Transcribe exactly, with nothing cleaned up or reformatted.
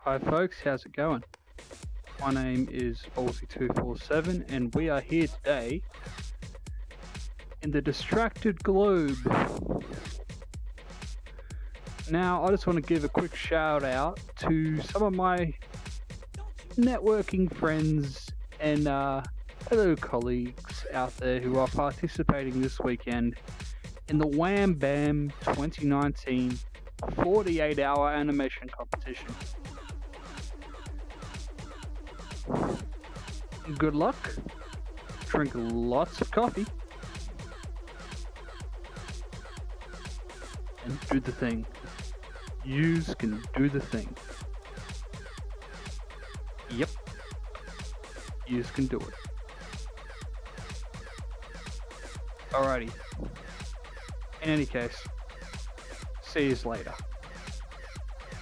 Hi folks, how's it going? My name is Ballzy two forty-seven and we are here today in the distracted globe. Now I just want to give a quick shout out to some of my networking friends and uh, fellow colleagues out there who are participating this weekend in the Wambam twenty nineteen forty-eight hour animation competition. Good luck, drink lots of coffee, and do the thing. Yous can do the thing. Yep, yous can do it. Alrighty, in any case, see yous later.